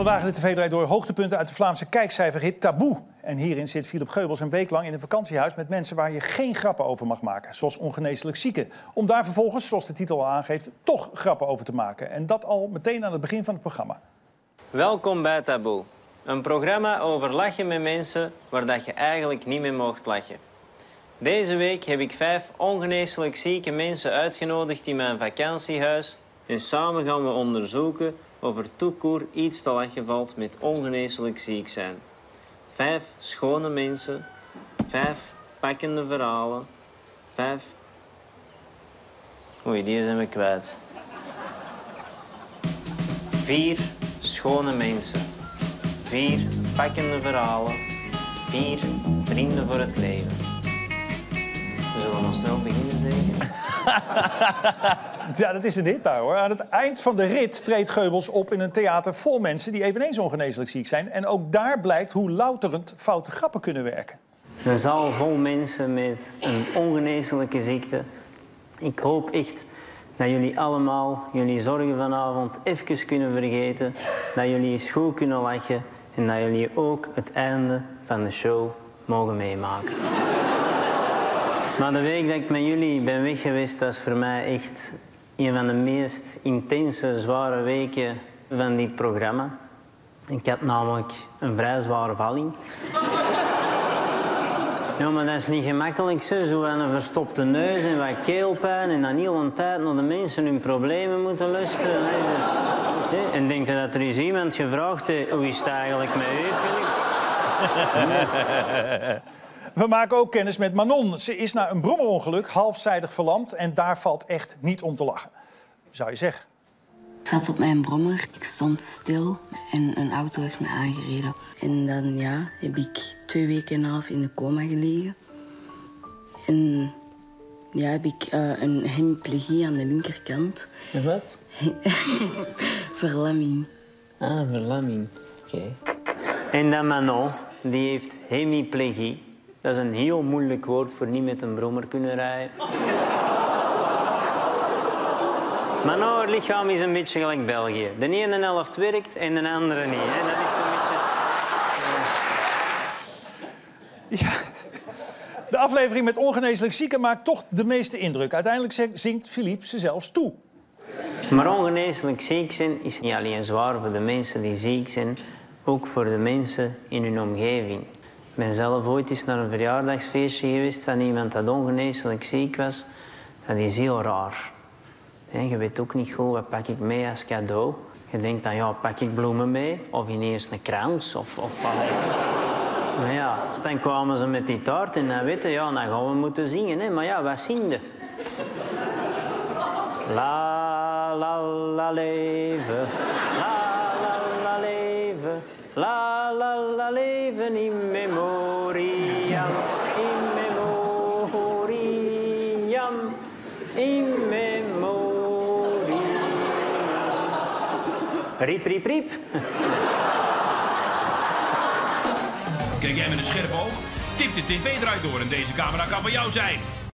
Vandaag in de TV draait door hoogtepunten uit de Vlaamse kijkcijferhit Taboe. En hierin zit Philip Geubels een week lang in een vakantiehuis met mensen waar je geen grappen over mag maken. Zoals ongeneeslijk zieken. Om daar vervolgens, zoals de titel al aangeeft, toch grappen over te maken. En dat al meteen aan het begin van het programma. Welkom bij Taboe. Een programma over lachen met mensen waar dat je eigenlijk niet mee mocht lachen. Deze week heb ik 5 ongeneeslijk zieke mensen uitgenodigd in mijn vakantiehuis. En samen gaan we onderzoeken of er tout court iets te lachen valt met ongeneeslijk ziek zijn. 5 schone mensen, 5 pakkende verhalen, 5... Oei, die zijn we kwijt. 4 schone mensen, 4 pakkende verhalen, 4 vrienden voor het leven. We zullen maar snel beginnen, zeker? Ja, dat is een hit daar, hoor. Aan het eind van de rit treedt Geubels op in een theater vol mensen die eveneens ongeneeslijk ziek zijn. En ook daar blijkt hoe louterend foute grappen kunnen werken. Een zaal vol mensen met een ongeneeslijke ziekte. Ik hoop echt dat jullie allemaal jullie zorgen vanavond even kunnen vergeten. Dat jullie eens goed kunnen lachen. En dat jullie ook het einde van de show mogen meemaken. Maar de week dat ik met jullie ben weg geweest was voor mij echt een van de meest intense, zware weken van dit programma. Ik had namelijk een vrij zware valling. Ja, maar dat is niet gemakkelijk, zo aan een verstopte neus en wat keelpijn en dan heel een tijd naar de mensen hun problemen moeten luisteren. En denk je dat er is iemand gevraagd heeft, hoe is het eigenlijk met u, Philip? We maken ook kennis met Manon. Ze is na een brommerongeluk halfzijdig verlamd en daar valt echt niet om te lachen. Zou je zeggen. Ik zat op mijn brommer, ik stond stil en een auto heeft me aangereden. En dan heb ik 2 weken en een half in de coma gelegen. En heb ik een hemiplegie aan de linkerkant. En wat? Verlamming. Ah, verlamming. Oké. En dan Manon, die heeft hemiplegie. Dat is een heel moeilijk woord voor niet met een brommer kunnen rijden. Maar nou, het lichaam is een beetje gelijk België. De ene helft werkt en de andere niet. Hè. Dat is een beetje... Ja. De aflevering met ongeneeslijk zieken maakt toch de meeste indruk. Uiteindelijk zingt Philippe ze zelfs toe. Maar ongeneeslijk ziek zijn is niet alleen zwaar voor de mensen die ziek zijn, ook voor de mensen in hun omgeving. Ik ben zelf ooit eens naar een verjaardagsfeestje geweest van iemand dat ongeneeslijk ziek was. Dat is heel raar. Je weet ook niet goed, wat pak ik mee als cadeau. Je denkt dan, ja, pak ik bloemen mee? Of ineens een krans? Of wat. Maar ja, dan kwamen ze met die taart en dan weten, ja, dan gaan we moeten zingen. Hè. Maar ja, wat zing je? La, la, la, leven. La, la, la, leven. La, la, la, leven in memoriam. In memoriam. In memoriam. Riep, riep, riep. Kijk jij met een scherp oog? Tip de tv eruit door en deze camera kan van jou zijn.